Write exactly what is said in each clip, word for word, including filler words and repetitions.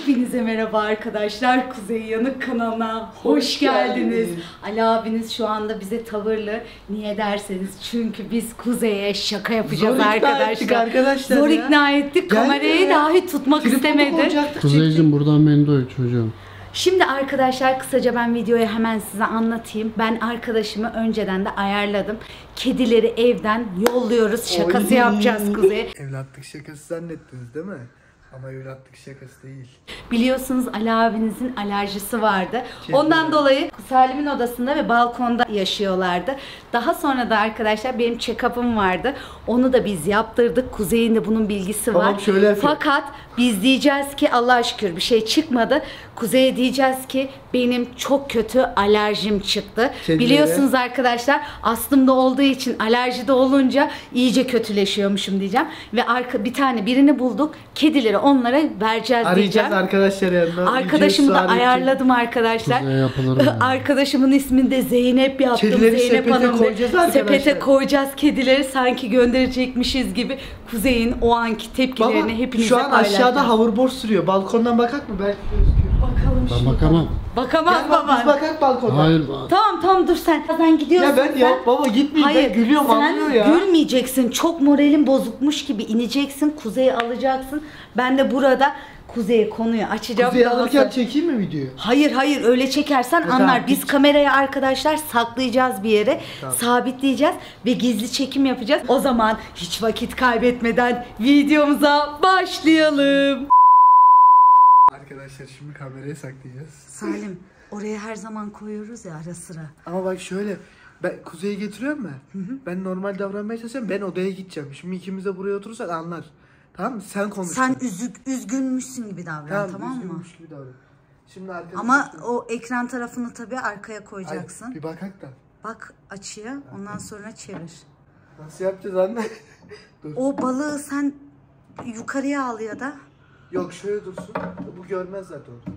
Hepinize merhaba arkadaşlar. Kuzey Yanık kanalına hoş, hoş geldiniz. geldiniz. Ali abiniz şu anda bize tavırlı. Niye derseniz çünkü biz Kuzey'e şaka yapacağız. Zor arkadaşlar. arkadaşlar. Zor ya. ikna ettik. Gel Kamerayı ya. dahi tutmak Tripod istemedi. Kuzey'cim buradan beni doy çocuğum. Şimdi arkadaşlar kısaca ben videoyu hemen size anlatayım. Ben arkadaşımı önceden de ayarladım. Kedileri evden yolluyoruz. Şakası Oy. yapacağız Kuzey'e. Evlatlık şakası zannettiniz değil mi? Ama evlatlık şakası değil. Biliyorsunuz Ali abinizin alerjisi vardı. Kesinlikle. Ondan dolayı Salim'in odasında ve balkonda yaşıyorlardı. Daha sonra da arkadaşlar benim check-up'ım vardı. Onu da biz yaptırdık. Kuzey'in de bunun bilgisi tamam, var. Şöyle Fakat biz diyeceğiz ki Allah'a şükür bir şey çıkmadı. Kuzey'e diyeceğiz ki benim çok kötü alerjim çıktı. Kedilere. Biliyorsunuz arkadaşlar astımda olduğu için alerjide olunca iyice kötüleşiyormuşum diyeceğim. Ve arka, bir tane birini bulduk. Kedileri onlara vereceğiz Arayacağız diyeceğim. arkadaşlar yanına. Arkadaşımı da ayarladım arkadaşlar. Arkadaşımın ismini de Zeynep yaptım. Kedileri Zeynep Hanım koyacağız sepete koyacağız kedileri sanki gönderecekmişiz gibi. Kuzey'in o anki tepkilerini Baba, hepinize şu an paylaşacağım. Aşağıda hoverboard sürüyor. Balkondan bakak mı? Belki gözüküyor. Bakalım ben bakamam. Bakamaz Gel baba. Biz bakak balkondan. Hayır. Tamam tamam dur sen. Sen gidiyorsun. Ya ben sen. ya baba gitmeyeyim. Hayır, ben gülüyorum anlıyor ya. Sen gülmeyeceksin. Çok moralin bozukmuş gibi ineceksin. Kuzey'i alacaksın. Ben de burada Kuzey'e konuyu açacağım. Kuzey'i alırken çekeyim mi videoyu? Hayır hayır öyle çekersen ya, anlar. Tamam, Biz hiç. kamerayı arkadaşlar saklayacağız bir yere. Tamam. Sabitleyeceğiz ve gizli çekim yapacağız. O zaman hiç vakit kaybetmeden videomuza başlayalım. Arkadaşlar şimdi kamerayı saklayacağız. Salim oraya her zaman koyuyoruz ya ara sıra. Ama bak şöyle ben Kuzey'i getiriyorum ben. Hı hı. Ben normal davranmaya çalışıyorum. Ben odaya gideceğim. Şimdi ikimiz de buraya oturursak anlar. Tamam mı? Sen konuş. Sen üzük, üzgünmüşsün gibi davran tamam, tamam mı? Gibi davran. Şimdi arkadaşlar. Ama o ekran tarafını tabii arkaya koyacaksın. Ay, bir bakak da. Bak açıya ondan sonra çevir. Nasıl yapacağız anne? O balığı sen yukarıya al ya da. Yok şöyle dursun. Bu görmez zaten onu.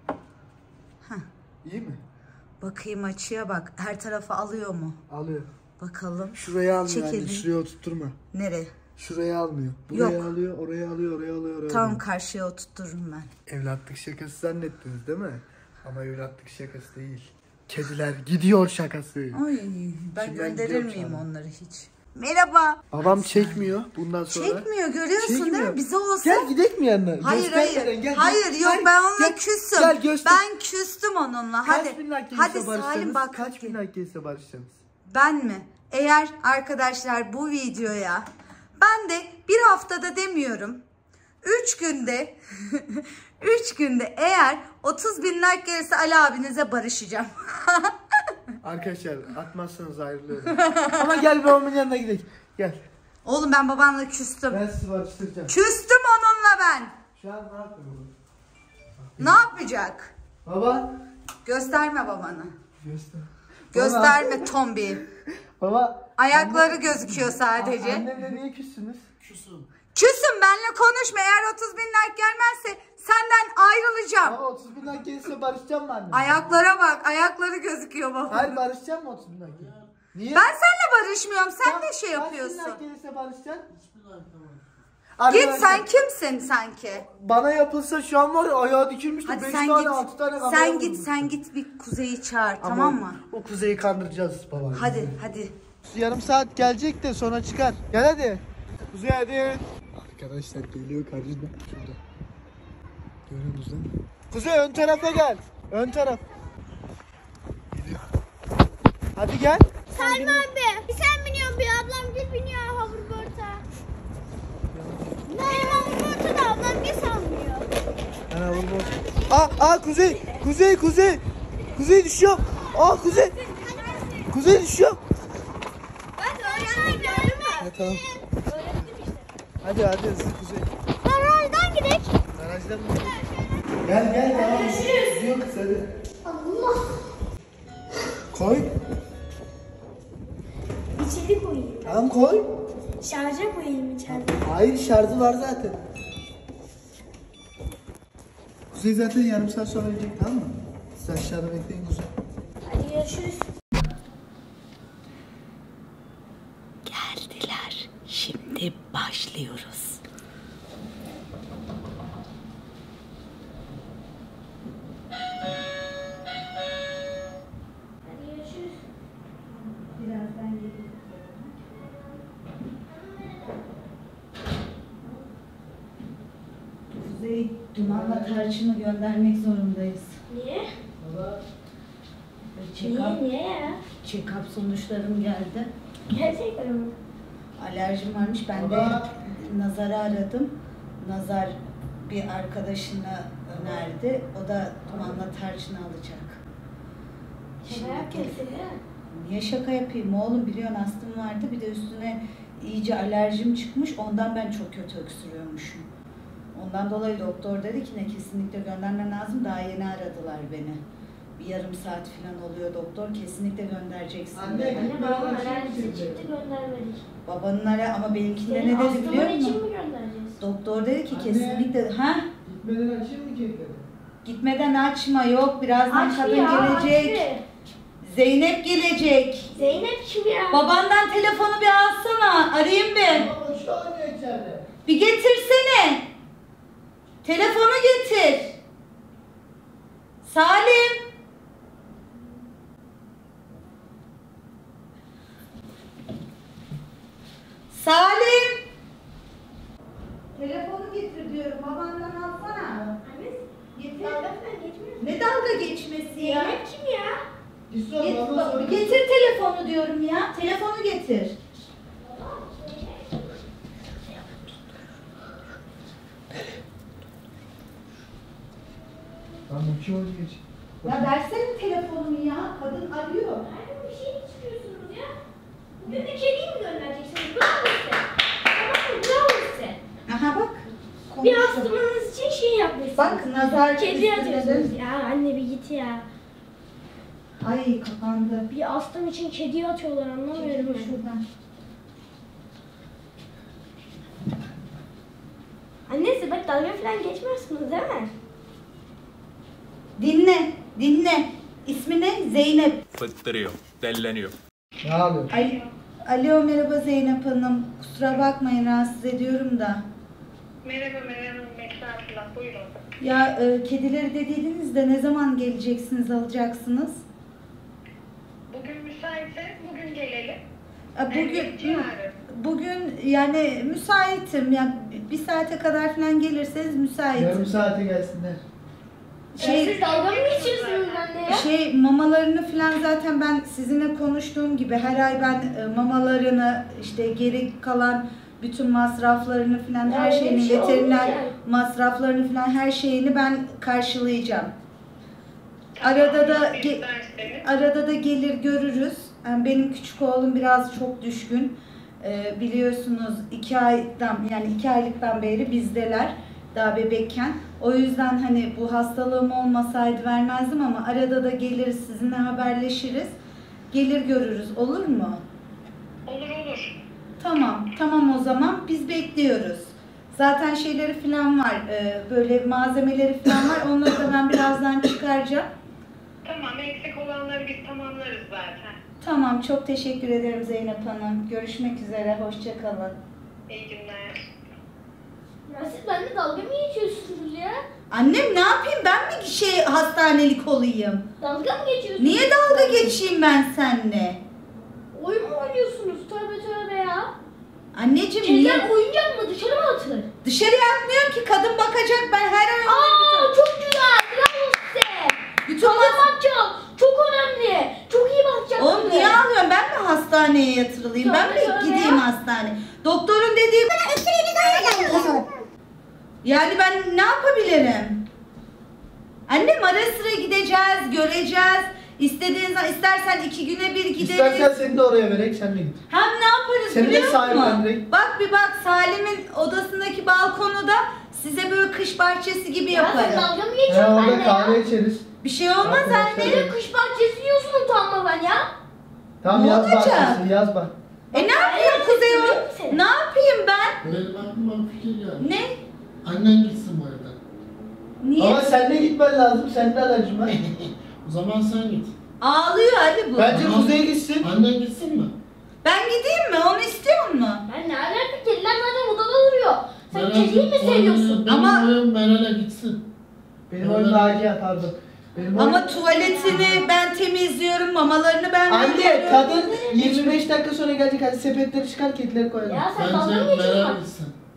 Heh. İyi mi? Bakayım açıya bak. Her tarafı alıyor mu? Alıyor. Bakalım. Şuraya almıyor anne. Şuraya oturtturma. Nereye? Şuraya almıyor. Buraya Yok. alıyor, oraya alıyor, oraya alıyor, oraya Tam alıyor. karşıya oturturum ben. Evlatlık şakası zannettiniz değil mi? Ama evlatlık şakası değil. Kediler gidiyor şakası. Ay ben Şimdi gönderir ben miyim sana. onları hiç? Merhaba. Babam çekmiyor bundan sonra. Çekmiyor görüyorsun çekmiyor. değil mi? Bize olsa. Gel gidelim mi yanına? Hayır göster hayır. Veren, gel, hayır gel, yok gel, ben onunla gel, küstüm. Gel, göster. Ben küstüm onunla. Kaç Hadi. bin like Hadi Salim bak. Kaç bin like gelirse barışacağız? Ben mi? Eğer arkadaşlar bu videoya ben de bir haftada demiyorum. Üç günde üç günde eğer otuz bin like gelirse Ali abinize barışacağım. Arkadaşlar atmazsanız ayrılıyorum. Ama gel babamın yanına gidelim. Gel. Oğlum ben babanla küstüm. Ben sizi barıştıracağım. Küstüm onunla ben. Şu an ne yapıyor bu? Ne yapacak? Baba. Gösterme babanı. Göster. Gösterme Tombi. Baba. Ayakları anne, gözüküyor sadece. Annemle niye küssünüz? Küsüm. Küsüm benimle konuşma. Eğer otuz bin like gelmezse senden ayrılacağım. Baba otuz bin like gelirse barışacağım mı annem? Ayaklara bak. Ayakları gözüküyor baba. Hayır barışacağım mı otuz bin like gelirse? Niye? Ben seninle barışmıyorum. Sen tamam, de şey yapıyorsun. Kaç bin like gelirse barışacaksın? Hiçbir like tamam. Git sen kimsin sanki? Bana yapılsa şu an var ya ayağı dikilmişti. Hadi beş sen tane git. altı tane sen git vurmuştu. Sen git bir Kuzey'i çağır. Ama tamam mı? O Kuzey'i kandıracağız baba. Hadi hadi. Yarım saat gelecek de sonra çıkar. Gel hadi. Kuzey hadi. Arkadaşlar geliyor karşıda. Şurada. Görüyorsunuz değil mi? Kuzey ön tarafa gel. Ön taraf. Geliyor. Hadi gel. Salim abi. Bir sen biniyorsun bir ablam gel biniyor hoverboard'a. Benim hoverboard'a da ablam gel salmıyor. Ben hoverboard. Aa, aa Kuzey. Kuzey Kuzey. Kuzey düşüyor. Aa Kuzey. Kuzey düşüyor. Bak öğrendim gördün mü? Ha, tamam. Hadi hadi hızlı Kuzey. Garajdan gidelim. Garajdan mı? Gel gel devam. Gidiyor kız hadi. Allah. Koy. İçeri koyayım. Tamam koy. Şarja koyayım içeride. Hayır şarjı var zaten. Kuzey zaten yarım saat sonra gelecek tamam mı? Siz aşağıda bekleyin Kuzey. Hadi görüşürüz. Geldiler. Şimdi başlıyoruz. Dumanla tarçını göndermek zorundayız. Niye? Check-up, Niye, niye ya? check-up sonuçlarım geldi. Gerçekten mi? Alerjim varmış. Ben de Nazar'ı aradım. Nazar bir arkadaşına önerdi. O da dumanla tarçını alacak. Şaka yapıyorsun değil mi? Niye şaka yapayım oğlum? Biliyorsun astım vardı. Bir de üstüne iyice alerjim çıkmış. Ondan ben çok kötü öksürüyormuşum. Ondan dolayı doktor dedi ki ne kesinlikle göndermen lazım. Daha yeni aradılar beni. Bir yarım saat falan oluyor doktor. Kesinlikle göndereceksin Anne, dedi. Anne babam alerjisi çıktı göndermedik. Babanın ara ama benimkinde Senin ne dedi astımın biliyor için musun? mi göndereceğiz? Doktor dedi ki Anne. kesinlikle Ha? gitmeden açayım mı kekleri? Gitmeden açma yok. Birazdan Aç kadın bir ya, gelecek. aç Zeynep gelecek. bir. Zeynep kim ya? Babandan telefonu bir alsana. Arayayım bir. Baba şu an ne içeride? Bir getirsene. Telefonu getir. Salim. Salim. Telefonu getir diyorum. Babandan alsana. Anne, Getir. dalga falan geçmiyor. Ne dalga geçmesi ya? Zeynep kim ya? Bir sor Get- baba bak, sor. getir telefonu diyorum ya. Telefonu getir. Tamam iki oldu geç. Ya versene telefonumu ya. Kadın arıyor. Anne bir şey istiyorsunuz ya. Bugün de kediyi mi göndereceksiniz? Bravo size. Tamam mı? Bravo size. Aha bak. Bir konuşuyor. astımınız için şey yapmışsınız. Bak nazar Kedi üstüne atıyorsunuz. de- Ya anne bir git ya. Ay kapandı. Bir astım için kediyi atıyorlar anlamıyorum ben. Şuradan. Annesi bak dalga falan geçmiyorsunuz değil mi? Dinle. Dinle. İsmi ne? Zeynep. Fıttırıyor, delleniyor. Ne yapıyorsun? Ay, alo merhaba Zeynep Hanım. Kusura bakmayın rahatsız ediyorum da. Merhaba Meryem Hanım, estağfurullah, buyurun. Ya e, kedileri dediydiniz de ne zaman geleceksiniz alacaksınız? Bugün müsaitse bugün gelelim. E, Bugün Evet, yarın. bugün yani müsaitim. Yani bir saate kadar falan gelirseniz müsaitim. Yarım saate gelsinler. Şey, Siz dalga mı geçiyorsunuz anne ya? Şey mamalarını falan zaten ben sizinle konuştuğum gibi her ay ben e, mamalarını işte geri kalan bütün masraflarını falan her Ya öyle şeyini bir şey veteriner olmuş yani. masraflarını falan her şeyini ben karşılayacağım. Arada da Tamam, ge- isterseniz. arada da gelir görürüz. Yani benim küçük oğlum biraz çok düşkün. Ee, biliyorsunuz iki aydan yani iki aylıktan beri bizdeler daha bebekken. O yüzden hani bu hastalığım olmasaydı vermezdim ama arada da geliriz sizinle haberleşiriz. Gelir görürüz olur mu? Olur olur. Tamam tamam o zaman biz bekliyoruz. Zaten şeyleri falan var ee, böyle malzemeleri falan var onları da ben birazdan çıkaracağım. Tamam, eksik olanları biz tamamlarız zaten. Tamam çok teşekkür ederim Zeynep Hanım. Görüşmek üzere hoşça kalın. İyi günler. Ya siz benimle dalga mı geçiyorsunuz ya? Annem ne yapayım ben mi şey hastanelik olayım? Dalga mı geçiyorsunuz? Niye dalga geçeyim ben seninle? Oyun mu oynuyorsunuz? Tövbe tövbe ya. Anneciğim Kediler niye? oyuncak mı? Dışarı mı atılır? Dışarıya atmıyorum ki kadın bakacak ben her ay Aa çok güzel. Bravo size. bütün Kadın mas- bakacak. Çok önemli. Çok iyi bakacak. Oğlum size. niye ağlıyorum ben mi hastaneye yatırılayım ben Tövbe mi tövbe gideyim ya. hastane? Doktorun dediği yani ben ne yapabilirim? Annem ara sıra gideceğiz göreceğiz. İstediğin zaman istersen iki güne bir gideriz. İstersen seni de oraya verek sen de git. Hem ne yaparız Seni de biliyor musun? sahiplendireyim. Bak bir bak Salim'in odasındaki balkonu da size böyle kış bahçesi gibi Ya sen yaparım. dalga mı He geçiyorsun orada benimle kahve ya? içeriz. Bir şey olmaz Arkadaşlar- anne. Benim kış bahçesi yiyorsun utanmadan ya. Tamam Ne yaz olacak? bahçesi yaz bak. E ne yapayım Kuzey o? Görüyor musun? Ne yapayım ben? Benim aklıma bir fikir geldi. Ne? Annen gitsin bu evden. Niye? Ama sen de gitmen lazım. Sen de alerjin var. O zaman sen git. Ağlıyor Ali bu. Bence Ama- Kuzey gitsin. Annen gitsin mi? Ben gideyim mi? Onu istiyor mu? Ben ne alaka? Kediler zaten odada duruyor. Sen Meral kediyi mi git, seviyorsun? Benim Ama- oyun Meral'e gitsin. Benim oyun Nagiye pardon. Benim oyun... Ama tuvaletini ben temizliyorum, mamalarını ben Anne veriyorum. kadın yirmi beş dakika sonra gelecek. Hadi sepetleri çıkar kedileri koyalım. Ya sen Bence dalga mı geçiyorsun? Meral gitsin.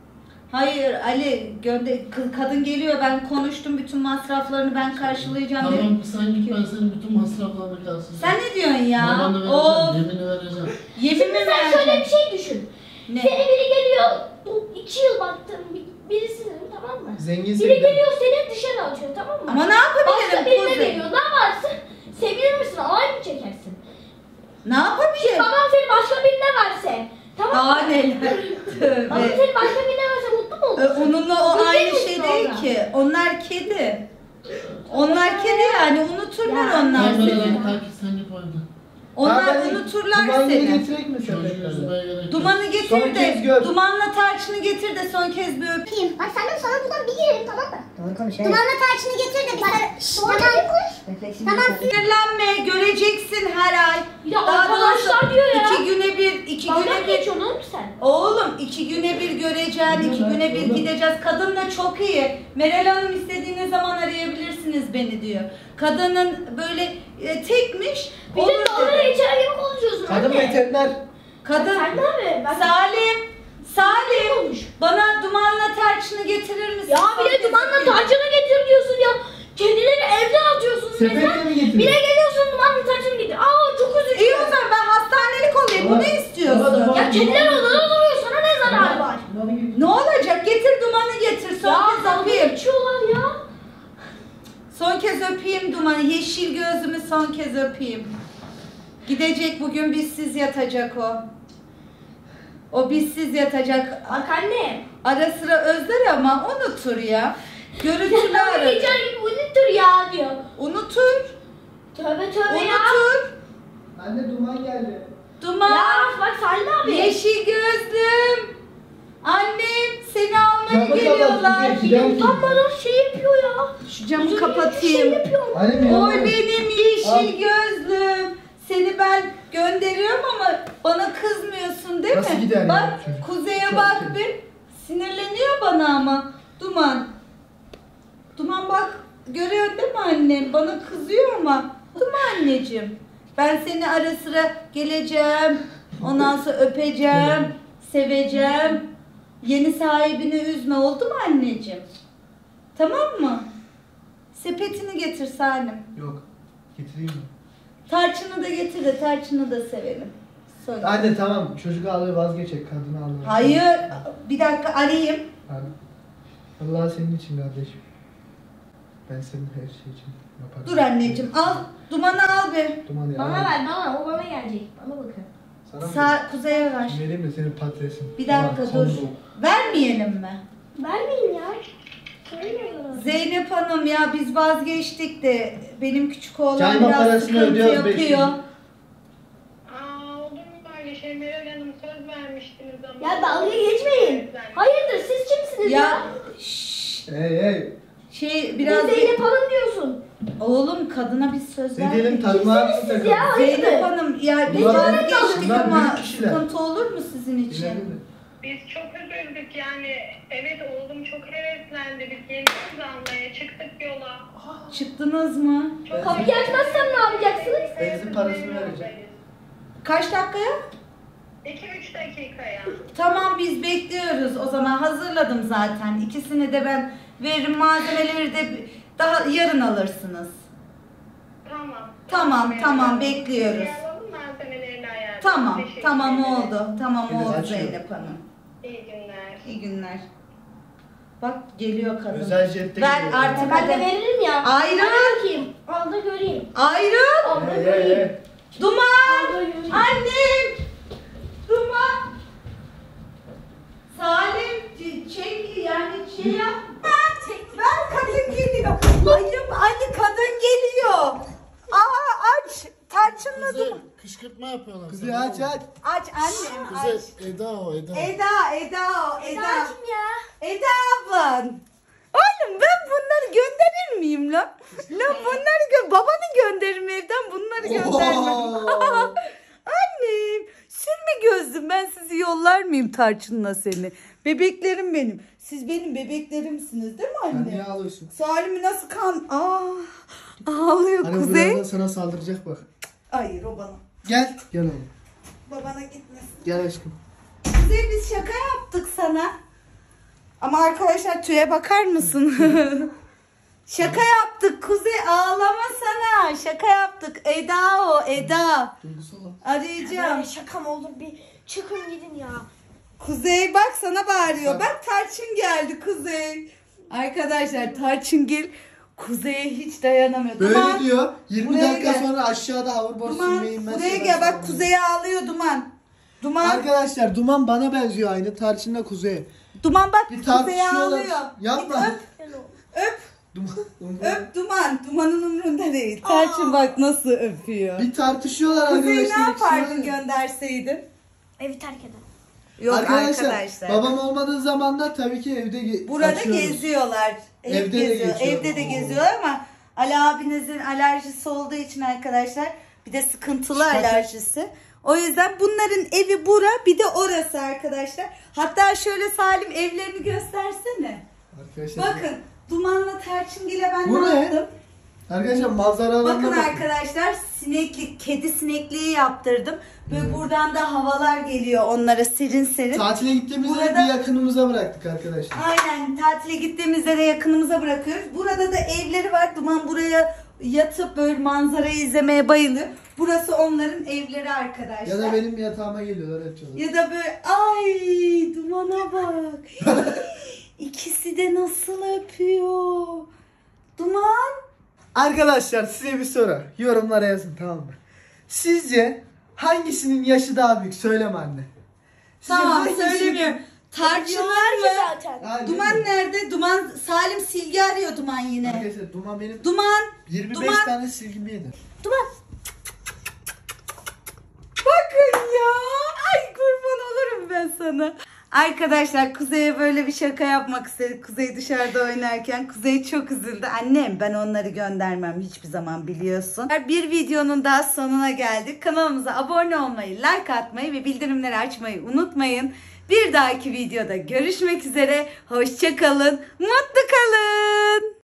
Hayır Ali, gönder kız- kadın geliyor, ben konuştum, bütün masraflarını ben karşılayacağım dedim. Tamam sen git, ben senin bütün masraflarını karşılayacağım. Sen ne diyorsun ya? Babanı vereceğim, O yemini vereceğim. yemin mi Şimdi sen şöyle bir vereceksin? şey düşün. Ne? Seni biri geliyor, bu iki yıl baktın bir- birisi tamam mı? Zengin Biri geliyor seni dışarı atıyor tamam mı? Ama ne Başka yapabilirim birine kuzey? veriyor. Ne yaparsın? Sevinir misin? Alay mı çekersin? Ne yapabilirim? Babam seni başka birine verse. Tamam mı? Daha neler? Babam Tövbe. seni başka birine verse mutlu mu Ö, olursun? Onunla o Üzülür aynı müsün şey değil orada? ki. Onlar kedi. Onlar kedi yani, unuturlar Ya, onlar seni. Kameraları takip sen yap orada. Onlar unuturlar seni. getirek mi Çocuğu sepetleri? üzmeye gerek yok. Dumanı Son getir kez de, gör. dumanla tarçını getir de son kez bir öpeyim. Bak senden sonra buradan bir girelim tamam mı? Doğru konuş evet. Dumanla tarçını getir de bana. Şşş, tamam. Refleksini Tamam. göster. Sinirlenme, göreceksin her ay. Ya Daha arkadaşlar doğrusu diyor ya. İki güne bir, iki Dalga güne mı bir. geçiyorsun oğlum sen? Oğlum iki güne bir göreceksin, iki güne bir gideceğiz. Kadın da çok iyi. Meral Hanım istediğiniz zaman arayabilirsiniz beni diyor. Kadının böyle e, tekmiş. Bir olur de dalga dedi. geçer gibi konuşuyorsun Kadın anne. veteriner. Kadın. Sen ne abi? Ben Salim, Salim. konuş. Bana dumanla tarçını getirir misin? Ya bir de dumanla tarçını getir diyorsun ya. Kendileri evden atıyorsun Sepetle mesela. mi getirdin? Bir de geliyorsun dumanla tarçını getir. Aa çok üzücü. İyi o zaman ben hastanelik olayım. Bu Bana- ne istiyorsun? bana duman- Ya kendileri odada duruyor sana ne zararı var? Ne olacak? Getir dumanı getir. Son Ya kez dalga öpeyim. geçiyorlar ya. Son kez öpeyim dumanı. Yeşil gözümü son kez öpeyim. Gidecek bugün bizsiz yatacak o. O bizsiz yatacak. Bak anne. Ara sıra özler ama unutur ya. Görüntülü Dalga arar. geçer gibi unutur ya diyor. Unutur. Tövbe tövbe ya. Unutur. Anne duman geldi. Duman. Ya bak Salim abi. Yeşil gözlüm. Annem seni almaya Camı kapat, geliyorlar. Kuzey, gider misin? Utanmadan şey yapıyor ya. Şu camı Şey kapatayım. yapıyor. Anne mi? Oy benim yeşil Al. gözlüm. Seni ben gönderiyorum ama bana kızmıyorsun değil Nasıl mi? gider ya Bak çocuk? Kuzey'e Çok bak iyi. bir. Sinirleniyor bana ama. Duman. Duman bak. Görüyor değil mi annem? Bana kızıyor ama. Değil mi anneciğim? Ben seni ara sıra geleceğim. Ondan sonra öpeceğim. Seveceğim. Yeni sahibini üzme, oldu mu anneciğim? Tamam mı? Sepetini getir Salim. Yok. Getireyim mi? Tarçını da getir de tarçını da sevelim. Sonra. Anne tamam çocuk ağlıyor vazgeçecek kadını ağlıyor. Hayır. Bir dakika arayayım. Abi, Allah senin için kardeşim. Ben senin her şey için yaparım. Dur anneciğim al. Dumanı al bir. Dumanı ya. Bana ver bana o bana gelecek. Bana bakın. Sana mı? Sağ kuzeye ver. Vereyim mi senin patatesin? Bir dakika Ulan, dur. son bu. Vermeyelim mi? Vermeyin ya. Söylemiyorum. Zeynep Hanım ya biz vazgeçtik de benim küçük oğlan Cayma biraz parasını sıkıntı ödüyoruz, beş yüz. yapıyor. Aa, olur mu böyle şey? Meral Hanım söz vermiştiniz ama. Ya dalga geçmeyin. Hayırdır siz kimsiniz ya? Ya şşş, Hey hey. şey Biz biraz Zeynep Hanım diyorsun. Oğlum kadına biz söz Ne diyelim verdik. takma Kimsiniz siz takalım. ya? Zeynep Hayırdır? Hanım ya biz Bunlar- vazgeçtik bunlar ama büyük kişiler. sıkıntı olur mu sizin için? Bilelim mi? Biz çok üzüldük yani. Evet oğlum çok heveslendi. Biz geliriz almaya. Çıktık yola. Çıktınız mı? Çok Kapıyı açmazsan ne yapacaksınız? Benzin parasını vereceğim. Kaç dakikaya? iki üç dakikaya. Tamam biz bekliyoruz o zaman, hazırladım zaten. İkisini de ben veririm, malzemeleri de daha yarın alırsınız. Tamam. Tamam tamam Meral bekliyoruz. Hanım. Alalım malzemelerini ayarlayalım. Tamam Teşekkür tamam ederim. oldu. Tamam Şimdi oldu açıyorum. Zeynep Hanım. İyi günler. İyi günler. Bak geliyor kadın. Özel jette Ver gidiyor. artık Ben de hadi. veririm ya. Ayrıl. Hadi bakayım. Al da göreyim. Ayrıl. Al da Hey hey göreyim. hey. Duman. Al da göreyim. Annem. Duman. Salim ç- çek yani şey yap. Ver kadın geliyor. Ayım Ali kadın geliyor. Aa aç. Tarçınla Kuzey, duman. kışkırtma yapıyorlar. Kuzey sana. aç aç. Aç annem aç. Kuzey, Eda o Eda. Eda, Eda o, Eda. Eda kim ya? Eda ablan. Oğlum ben bunları gönderir miyim lan? Lan bunları gö babanı gönderirim evden, bunları göndermem. Oo. Annem, sürme gözlüm, ben sizi yollar mıyım Tarçın'la seni? Bebeklerim benim. Siz benim bebeklerimsiniz değil mi Sen anne? niye ağlıyorsun? Salim'i nasıl kan... Aa, ağlıyor Hani Kuzey. birazdan sana saldıracak bak. Hayır o bana. Gel. Gel oğlum. Babana gitmesin. Gel aşkım. Kuzey biz şaka yaptık sana. Ama arkadaşlar tüye bakar mısın? Şaka yaptık Kuzey, ağlamasana. Şaka yaptık. Eda o Eda. Duygusal. Arayacağım. Böyle şaka mı olur, bir çıkın gidin ya. Kuzey bak sana bağırıyor. Bak. Bak Tarçın geldi Kuzey. Arkadaşlar Tarçıngil Kuzey'e hiç dayanamıyor. Böyle Duman, diyor. yirmi buraya dakika gel. sonra aşağıda hoverboard Duman sürmeyi ben buraya sana gel bak söyleyeyim. Kuzey'e ağlıyor Duman. Duman, Arkadaşlar Duman bana benziyor aynı. Tarçın'la Kuzey. Duman bak Bir Kuzey'e tartışıyorlar. ağlıyor. Yapma. Git öp, öp, Duman. öp Duman. Duman'ın umrunda değil. Tarçın bak nasıl öpüyor. Bir tartışıyorlar Kuzey ne arkadaşlar. yapardın ikisi var ya. gönderseydin? Evi terk eder. Yok Arkadaşlar, arkadaşlar. babam olmadığı zaman da tabii ki evde ge- Burada açıyoruz. geziyorlar. Ev Evde de geziyor. geçiyor. Evde de Oo. geziyorlar ama Ali abinizin alerjisi olduğu için arkadaşlar, bir de sıkıntılı Şaka. alerjisi. O yüzden bunların evi bura, bir de orası arkadaşlar. Hatta şöyle Salim evlerini göstersene. Arkadaşlar, Bakın Duman'la Tarçıngil'e ben Bu ne ne? yaptım? arkadaşlar manzaralarına Bakın bakın. arkadaşlar sineklik, kedi sinekliği yaptırdım. Ve buradan da havalar geliyor onlara serin serin. Tatile gittiğimizde Burada- bir yakınımıza bıraktık arkadaşlar. Aynen, tatile gittiğimizde de yakınımıza bırakıyoruz. Burada da evleri var. Duman buraya yatıp böyle manzarayı izlemeye bayılıyor. Burası onların evleri arkadaşlar. Ya da benim yatağıma geliyorlar hep Ya da böyle ay Duman'a bak. İkisi de nasıl öpüyor. Duman. Arkadaşlar size bir soru. Yorumlara yazın, tamam mı? Sizce hangisinin yaşı daha büyük? Söyleme anne. Sizce Tamam hangisinin- söylemiyorum. Tarçınlar mı? Zaten. Aynen. Duman nerede? Duman, Salim silgi arıyor Duman yine. Arkadaşlar Duman benim Duman. yirmi beş Duman. tane silgimi yedi. Duman. Bakın ya. Ay kurban olurum ben sana. Arkadaşlar Kuzey'e böyle bir şaka yapmak istedik. Kuzey dışarıda oynarken. Kuzey çok üzüldü. Annem ben onları göndermem hiçbir zaman biliyorsun. Bir videonun daha sonuna geldik. Kanalımıza abone olmayı, like atmayı ve bildirimleri açmayı unutmayın. Bir dahaki videoda görüşmek üzere. Hoşça kalın. Mutlu kalın.